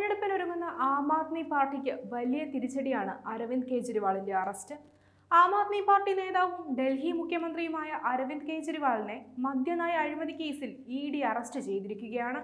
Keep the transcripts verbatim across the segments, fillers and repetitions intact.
തെരഞ്ഞെടുപ്പിനൊരുങ്ങുന്ന ആം ആദ്മി പാർട്ടിക്ക് വലിയ തിരിച്ചടിയാണ് അരവിന്ദ് കെജ്രിവാളിന്റെ അറസ്റ്റ്. ആം ആദ്മി പാർട്ടി നേതാവും ഡൽഹി മുഖ്യമന്ത്രിയുമായ അരവിന്ദ് കെജ്രിവാളിനെ മദ്യനയ അഴിമതി കേസിൽ ഇ ഡി അറസ്റ്റ് ചെയ്തിരിക്കുകയാണ്.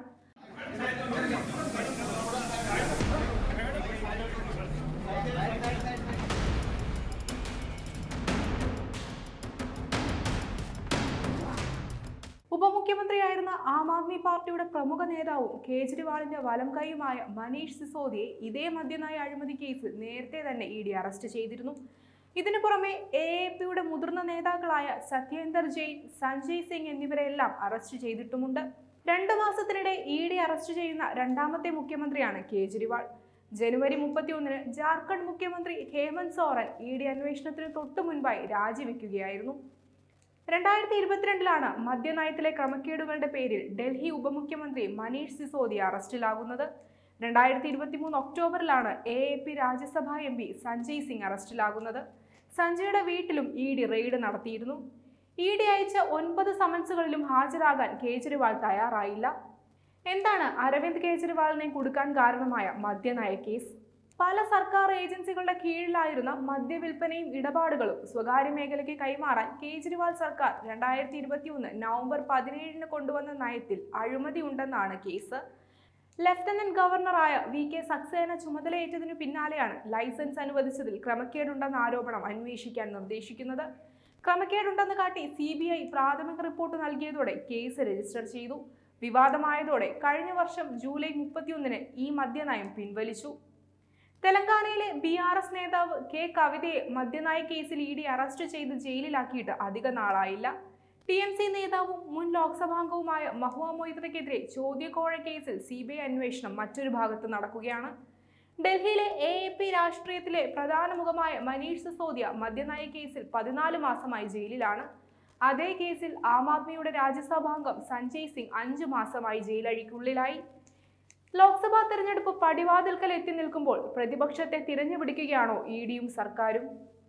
ഉപമുഖ്യമന്ത്രിയായിരുന്ന ആം ആദ്മി പാർട്ടിയുടെ പ്രമുഖ നേതാവും കേജ്രിവാളിന്റെ വലം കൈയുമായ മനീഷ് സിസോദിയെ ഇതേ മദ്യനയ അഴിമതി കേസിൽ നേരത്തെ തന്നെ ഇ ഡി അറസ്റ്റ് ചെയ്തിരുന്നു. ഇതിനു പുറമെ എ എ പിയുടെ മുതിർന്ന നേതാക്കളായ സത്യേന്ദർ ജെയിൻ, സഞ്ജയ് സിംഗ് എന്നിവരെല്ലാം അറസ്റ്റ് ചെയ്തിട്ടുമുണ്ട്. രണ്ടു മാസത്തിനിടെ ഇ ഡി അറസ്റ്റ് ചെയ്യുന്ന രണ്ടാമത്തെ മുഖ്യമന്ത്രിയാണ് കേജ്രിവാൾ. ജനുവരി മുപ്പത്തിയൊന്നിന് ജാർഖണ്ഡ് മുഖ്യമന്ത്രി ഹേമന്ത് സോറൻ ഇ ഡി അന്വേഷണത്തിന് തൊട്ടു മുൻപായി രാജിവെക്കുകയായിരുന്നു. രണ്ടായിരത്തി ഇരുപത്തിരണ്ടിലാണ് മദ്യനയത്തിലെ ക്രമക്കേടുകളുടെ പേരിൽ ഡൽഹി ഉപമുഖ്യമന്ത്രി മനീഷ് സിസോദിയ അറസ്റ്റിലാകുന്നത്. രണ്ടായിരത്തി ഇരുപത്തി മൂന്ന് ഒക്ടോബറിലാണ് A A P Rajya Sabha M P Sanjay Singh അറസ്റ്റിലാകുന്നത്. സഞ്ജയുടെ വീട്ടിലും ഇ ഡി റെയ്ഡ് നടത്തിയിരുന്നു. ഇ ഡി അയച്ച ഒൻപത് സമൻസുകളിലും ഹാജരാകാൻ കേജ്രിവാൾ തയ്യാറായില്ല. എന്താണ് അരവിന്ദ് കെജ്രിവാളിനെ കുടുക്കാൻ കാരണമായ മദ്യനയ കേസ്? പല സർക്കാർ ഏജൻസികളുടെ കീഴിലായിരുന്ന മദ്യവിൽപ്പനയും ഇടപാടുകളും സ്വകാര്യ മേഖലയ്ക്ക് കൈമാറാൻ കേജ്രിവാൾ സർക്കാർ രണ്ടായിരത്തി ഇരുപത്തി ഒന്ന് നവംബർ പതിനേഴിന് കൊണ്ടുവന്ന നയത്തിൽ അഴിമതി ഉണ്ടെന്നാണ് കേസ്. ലഫ്റ്റനന്റ് ഗവർണറായ വി കെ സക്സേന ചുമതലയേറ്റതിനു പിന്നാലെയാണ് ലൈസൻസ് അനുവദിച്ചതിൽ ക്രമക്കേടുണ്ടെന്ന ആരോപണം അന്വേഷിക്കാൻ നിർദ്ദേശിക്കുന്നത്. ക്രമക്കേടുണ്ടെന്ന് കാട്ടി സി ബി ഐ പ്രാഥമിക റിപ്പോർട്ട് നൽകിയതോടെ കേസ് രജിസ്റ്റർ ചെയ്തു. വിവാദമായതോടെ കഴിഞ്ഞ വർഷം ജൂലൈ മുപ്പത്തിയൊന്നിന് ഈ മദ്യനയം പിൻവലിച്ചു. തെലങ്കാനയിലെ ബി ആർ എസ് നേതാവ് കെ കവിതയെ മദ്യനയ കേസിൽ ഇ ഡി അറസ്റ്റ് ചെയ്ത് ജയിലിലാക്കിയിട്ട് അധിക നാളായില്ല. ടി എം സി നേതാവും മുൻ ലോക്സഭാംഗവുമായ മഹുവ മൊയ്ത്രയ്ക്കെതിരെ ചോദ്യകോഴ കേസിൽ സി ബി ഐ അന്വേഷണം മറ്റൊരു ഭാഗത്ത് നടക്കുകയാണ്. ഡൽഹിയിലെ എ എ പി രാഷ്ട്രീയത്തിലെ പ്രധാന മുഖമായ മനീഷ് സിസോദിയ മദ്യനയ കേസിൽ പതിനാല് മാസമായി ജയിലിലാണ്. അതേ കേസിൽ ആം ആദ്മിയുടെ രാജ്യസഭാംഗം സഞ്ജയ് സിംഗ് അഞ്ചു മാസമായി ജയിലഴിക്കുള്ളിലായി. ലോക്സഭാ തെരഞ്ഞെടുപ്പ് പടിവാതിൽക്കൽ എത്തി നിൽക്കുമ്പോൾ പ്രതിപക്ഷത്തെ തിരഞ്ഞുപിടിക്കുകയാണോ ഇ ഡിയും സർക്കാരും?